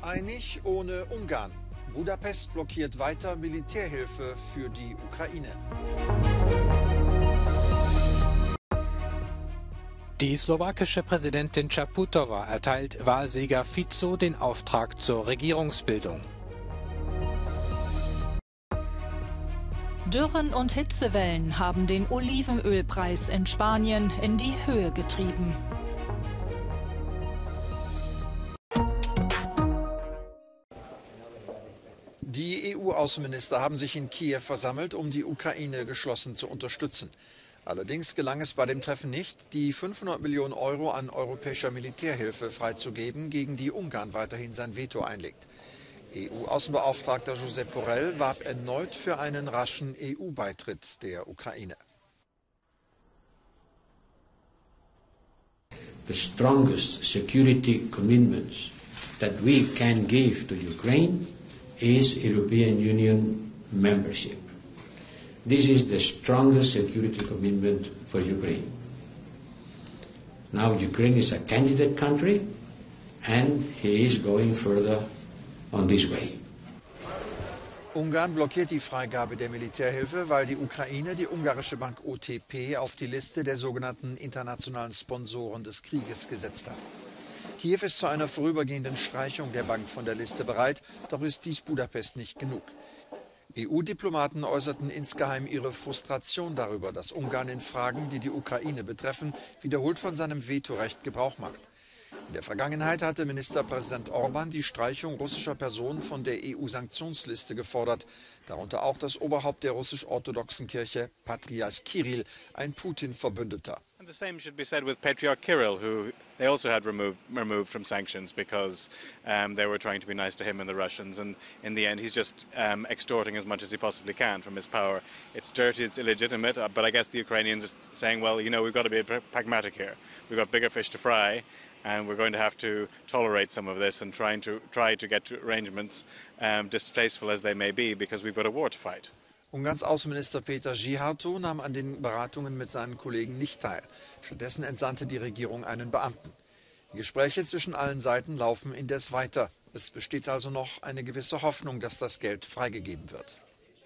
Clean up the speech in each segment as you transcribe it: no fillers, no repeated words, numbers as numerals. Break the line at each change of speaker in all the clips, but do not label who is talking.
Einig ohne Ungarn. Budapest blockiert weiter Militärhilfe für die Ukraine.
Die slowakische Präsidentin Čaputová erteilt Wahlsieger Fico den Auftrag zur Regierungsbildung.
Dürren und Hitzewellen haben den Olivenölpreis in Spanien in die Höhe getrieben.
Die EU-Außenminister haben sich in Kiew versammelt, um die Ukraine geschlossen zu unterstützen. Allerdings gelang es bei dem Treffen nicht, die 500 Millionen Euro an europäischer Militärhilfe freizugeben, gegen die Ungarn weiterhin sein Veto einlegt. EU-Außenbeauftragter Josep Borrell warb erneut für einen raschen EU-Beitritt der Ukraine.
The strongest security commitments that we can give to Ukraine is European Union membership. This is the strongest security commitment for Ukraine. Now Ukraine is a candidate country and he is going further on this way.
Ungarn blockiert die Freigabe der Militärhilfe, weil die Ukraine die ungarische Bank OTP auf die Liste der sogenannten internationalen Sponsoren des Krieges gesetzt hat. Kiew ist zu einer vorübergehenden Streichung der Bank von der Liste bereit, doch ist dies Budapest nicht genug. EU-Diplomaten äußerten insgeheim ihre Frustration darüber, dass Ungarn in Fragen, die die Ukraine betreffen, wiederholt von seinem Vetorecht Gebrauch macht. In der Vergangenheit hatte Ministerpräsident Orban die Streichung russischer Personen von der EU-Sanktionsliste gefordert, darunter auch das Oberhaupt der russisch-orthodoxen Kirche, Patriarch Kirill, ein Putin-Verbündeter.
The same should be said with Patriarch Kirill, who they also had removed from sanctions because they were trying to be nice to him and the Russians, and in the end he's just extorting as much as he possibly can from his power. It's dirty, it's illegitimate, but I guess the Ukrainians are saying, well, you know, we've got to be pragmatic here. We've got bigger fish to fry, and we're going to have to tolerate some of this and try to get to arrangements, distasteful as they may be, because we've got a war to fight.
Ungarns Außenminister Péter Szijjártó nahm an den Beratungen mit seinen Kollegen nicht teil. Stattdessen entsandte die Regierung einen Beamten. Die Gespräche zwischen allen Seiten laufen indes weiter. Es besteht also noch eine gewisse Hoffnung, dass das Geld freigegeben wird.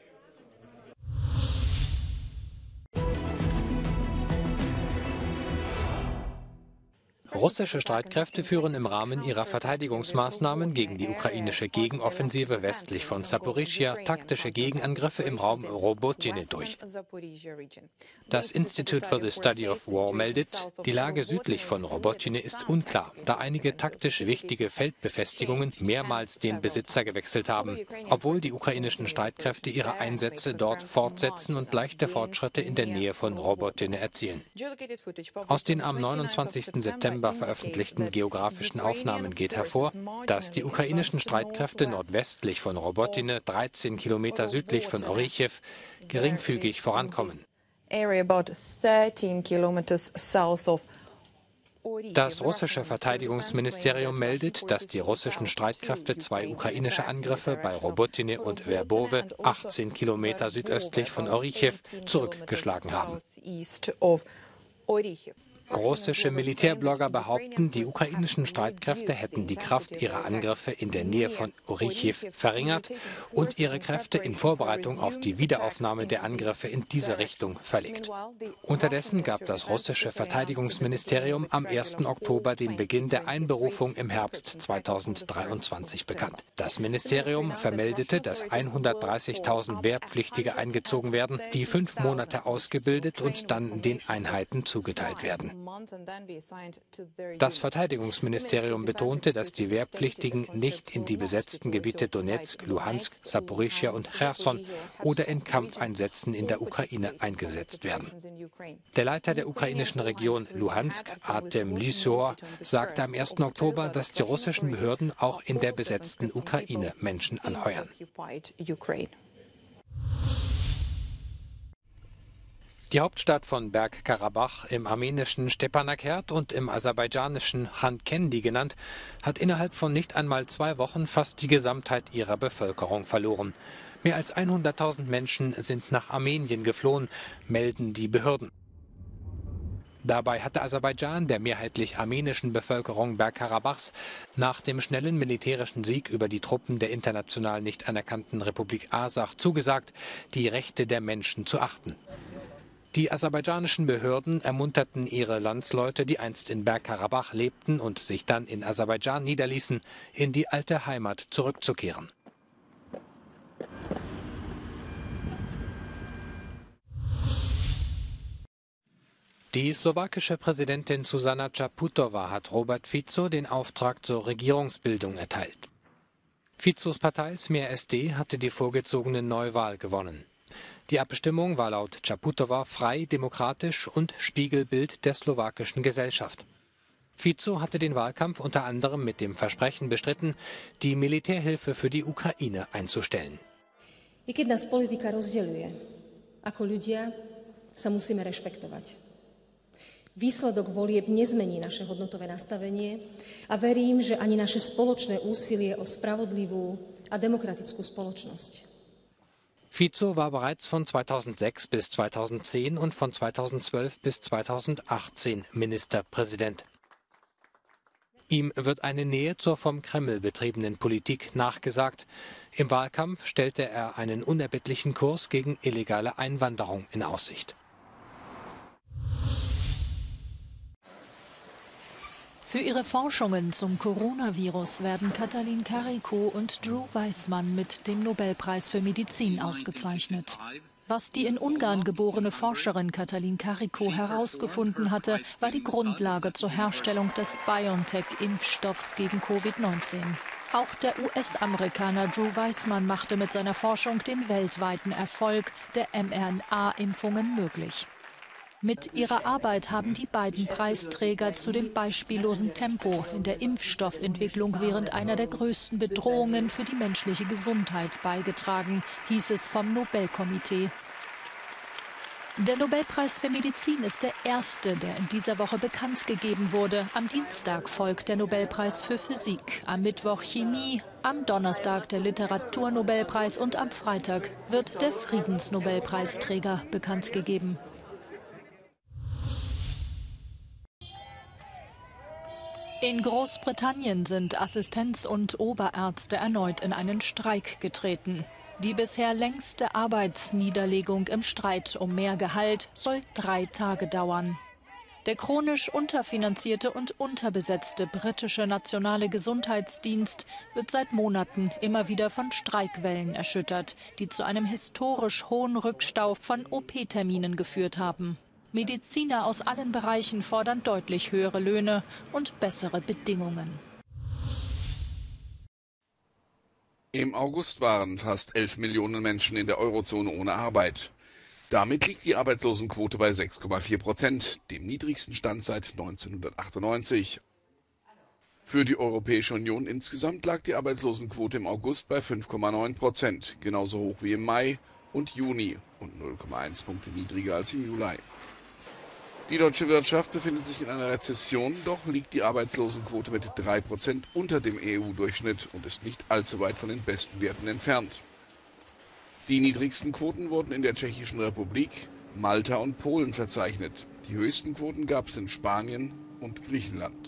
Russische Streitkräfte führen im Rahmen ihrer Verteidigungsmaßnahmen gegen die ukrainische Gegenoffensive westlich von Saporischschja taktische Gegenangriffe im Raum Robotyne durch. Das Institute for the Study of War meldet, die Lage südlich von Robotyne ist unklar, da einige taktisch wichtige Feldbefestigungen mehrmals den Besitzer gewechselt haben, obwohl die ukrainischen Streitkräfte ihre Einsätze dort fortsetzen und leichte Fortschritte in der Nähe von Robotyne erzielen. Aus den am 29. September veröffentlichten geografischen Aufnahmen geht hervor, dass die ukrainischen Streitkräfte nordwestlich von Robotyne, 13 Kilometer südlich von Orychiew, geringfügig vorankommen. Das russische Verteidigungsministerium meldet, dass die russischen Streitkräfte 2 ukrainische Angriffe bei Robotyne und Verbowe, 18 Kilometer südöstlich von Orychiew, zurückgeschlagen haben. Russische Militärblogger behaupten, die ukrainischen Streitkräfte hätten die Kraft ihrer Angriffe in der Nähe von Orychiew verringert und ihre Kräfte in Vorbereitung auf die Wiederaufnahme der Angriffe in diese Richtung verlegt. Unterdessen gab das russische Verteidigungsministerium am 1. Oktober den Beginn der Einberufung im Herbst 2023 bekannt. Das Ministerium vermeldete, dass 130.000 Wehrpflichtige eingezogen werden, die 5 Monate ausgebildet und dann den Einheiten zugeteilt werden. Das Verteidigungsministerium betonte, dass die Wehrpflichtigen nicht in die besetzten Gebiete Donetsk, Luhansk, Saporischschja und Cherson oder in Kampfeinsätzen in der Ukraine eingesetzt werden. Der Leiter der ukrainischen Region Luhansk, Artem Lysor, sagte am 1. Oktober, dass die russischen Behörden auch in der besetzten Ukraine Menschen anheuern. Die Hauptstadt von Bergkarabach, im armenischen Stepanakert und im aserbaidschanischen Chan-Kendi genannt, hat innerhalb von nicht einmal 2 Wochen fast die Gesamtheit ihrer Bevölkerung verloren. Mehr als 100.000 Menschen sind nach Armenien geflohen, melden die Behörden. Dabei hatte Aserbaidschan der mehrheitlich armenischen Bevölkerung Bergkarabachs nach dem schnellen militärischen Sieg über die Truppen der international nicht anerkannten Republik Arsach zugesagt, die Rechte der Menschen zu achten. Die aserbaidschanischen Behörden ermunterten ihre Landsleute, die einst in Bergkarabach lebten und sich dann in Aserbaidschan niederließen, in die alte Heimat zurückzukehren. Die slowakische Präsidentin Zuzana Čaputová hat Robert Fico den Auftrag zur Regierungsbildung erteilt. Ficos Partei Smer SD hatte die vorgezogene Neuwahl gewonnen. Die Abstimmung war laut Čaputová frei, demokratisch und Spiegelbild der slowakischen Gesellschaft. Fico hatte den Wahlkampf unter anderem mit dem Versprechen bestritten, die Militärhilfe für die Ukraine einzustellen.
I keď nás politika rozdeľuje, ako ľudia sa musíme rešpektovať. Výsledok volieb nezmení naše hodnotové nastavenie a verím, že ani naše spoločné úsilie o spravodlivú a demokratickú spoločnosť.
Fico war bereits von 2006 bis 2010 und von 2012 bis 2018 Ministerpräsident. Ihm wird eine Nähe zur vom Kreml betriebenen Politik nachgesagt. Im Wahlkampf stellte er einen unerbittlichen Kurs gegen illegale Einwanderung in Aussicht.
Für ihre Forschungen zum Coronavirus werden Katalin Karikó und Drew Weissman mit dem Nobelpreis für Medizin ausgezeichnet. Was die in Ungarn geborene Forscherin Katalin Karikó herausgefunden hatte, war die Grundlage zur Herstellung des BioNTech-Impfstoffs gegen Covid-19. Auch der US-Amerikaner Drew Weissman machte mit seiner Forschung den weltweiten Erfolg der mRNA-Impfungen möglich. Mit ihrer Arbeit haben die beiden Preisträger zu dem beispiellosen Tempo in der Impfstoffentwicklung während einer der größten Bedrohungen für die menschliche Gesundheit beigetragen, hieß es vom Nobelkomitee. Der Nobelpreis für Medizin ist der erste, der in dieser Woche bekannt gegeben wurde. Am Dienstag folgt der Nobelpreis für Physik, am Mittwoch Chemie, am Donnerstag der Literaturnobelpreis und am Freitag wird der Friedensnobelpreisträger bekannt gegeben. In Großbritannien sind Assistenz- und Oberärzte erneut in einen Streik getreten. Die bisher längste Arbeitsniederlegung im Streit um mehr Gehalt soll 3 Tage dauern. Der chronisch unterfinanzierte und unterbesetzte britische Nationale Gesundheitsdienst wird seit Monaten immer wieder von Streikwellen erschüttert, die zu einem historisch hohen Rückstau von OP-Terminen geführt haben. Mediziner aus allen Bereichen fordern deutlich höhere Löhne und bessere Bedingungen.
Im August waren fast 11 Millionen Menschen in der Eurozone ohne Arbeit. Damit liegt die Arbeitslosenquote bei 6,4%, dem niedrigsten Stand seit 1998. Für die Europäische Union insgesamt lag die Arbeitslosenquote im August bei 5,9%, genauso hoch wie im Mai und Juni und 0,1 Punkte niedriger als im Juli. Die deutsche Wirtschaft befindet sich in einer Rezession, doch liegt die Arbeitslosenquote mit 3% unter dem EU-Durchschnitt und ist nicht allzu weit von den besten Werten entfernt. Die niedrigsten Quoten wurden in der Tschechischen Republik, Malta und Polen verzeichnet. Die höchsten Quoten gab es in Spanien und Griechenland.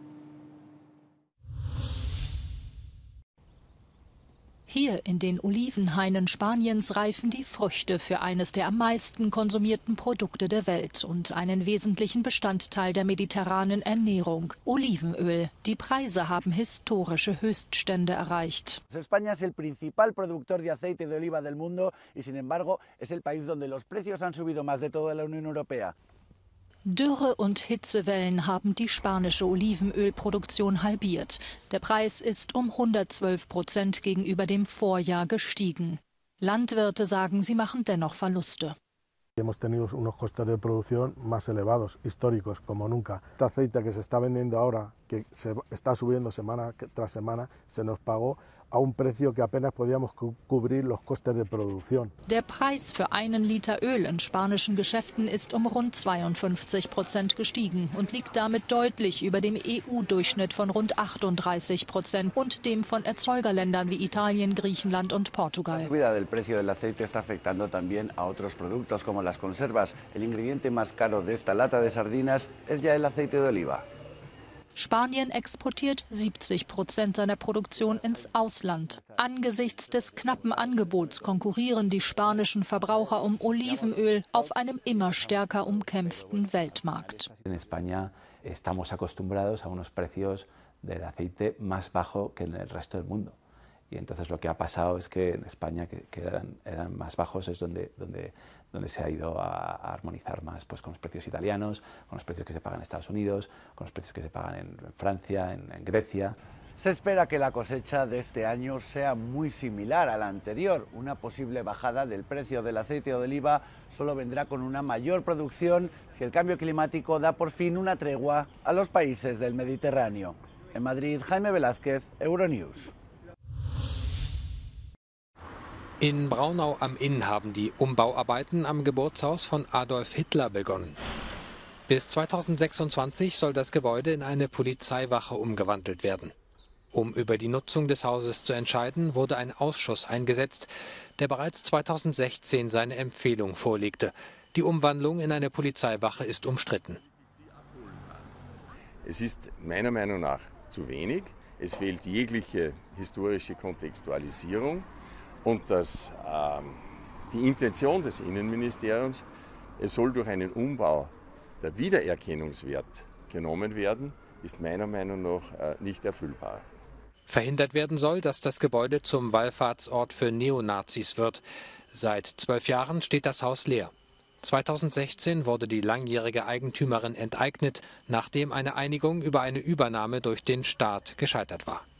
Hier in den Olivenhainen Spaniens reifen die Früchte für eines der am meisten konsumierten Produkte der Welt und einen wesentlichen Bestandteil der mediterranen Ernährung, Olivenöl. Die Preise haben historische Höchststände erreicht.
España es el principal productor de aceite de oliva del mundo y sin embargo es el país donde los precios han subido más de toda la Unión Europea.
Dürre und Hitzewellen haben die spanische Olivenölproduktion halbiert. Der Preis ist um 112% gegenüber dem Vorjahr gestiegen. Landwirte sagen, sie machen dennoch Verluste.
Hemos tenido unos costes de producción más elevados, históricos, como nunca. Este aceite que se está vendiendo ahora que está subiendo semana tras semana, se nos pagó a un precio que apenas podíamos cubrir los costes de producción.
Der Preis für einen Liter Öl in spanischen Geschäften ist um rund 52% gestiegen und liegt damit deutlich über dem EU-Durchschnitt von rund 38% und dem von Erzeugerländern wie Italien, Griechenland und Portugal.
La subida del precio del aceite está afectando también a otros productos como las conservas. El ingrediente más caro de esta lata de sardinas es ya el aceite de oliva.
Spanien exportiert 70% seiner Produktion ins Ausland. Angesichts des knappen Angebots konkurrieren die spanischen Verbraucher um Olivenöl auf einem immer stärker umkämpften Weltmarkt.
In España estamos acostumbrados a unos precios del aceite más bajo que en el resto del mundo. Y entonces lo que ha pasado es que en España, que eran más bajos, es donde se ha ido a armonizar más, pues, con los precios italianos, con los precios que se pagan en Estados Unidos, con los precios que se pagan en Francia, en Grecia.
Se espera que la cosecha de este año sea muy similar a la anterior. Una posible bajada del precio del aceite de oliva solo vendrá con una mayor producción si el cambio climático da por fin una tregua a los países del Mediterráneo. En Madrid, Jaime Velázquez, Euronews.
In Braunau am Inn haben die Umbauarbeiten am Geburtshaus von Adolf Hitler begonnen. Bis 2026 soll das Gebäude in eine Polizeiwache umgewandelt werden. Um über die Nutzung des Hauses zu entscheiden, wurde ein Ausschuss eingesetzt, der bereits 2016 seine Empfehlung vorlegte. Die Umwandlung in eine Polizeiwache ist umstritten.
Es ist meiner Meinung nach zu wenig. Es fehlt jegliche historische Kontextualisierung. Und die Intention des Innenministeriums, es soll durch einen Umbau der Wiedererkennungswert genommen werden, ist meiner Meinung nach nicht erfüllbar.
Verhindert werden soll, dass das Gebäude zum Wallfahrtsort für Neonazis wird. Seit 12 Jahren steht das Haus leer. 2016 wurde die langjährige Eigentümerin enteignet, nachdem eine Einigung über eine Übernahme durch den Staat gescheitert war.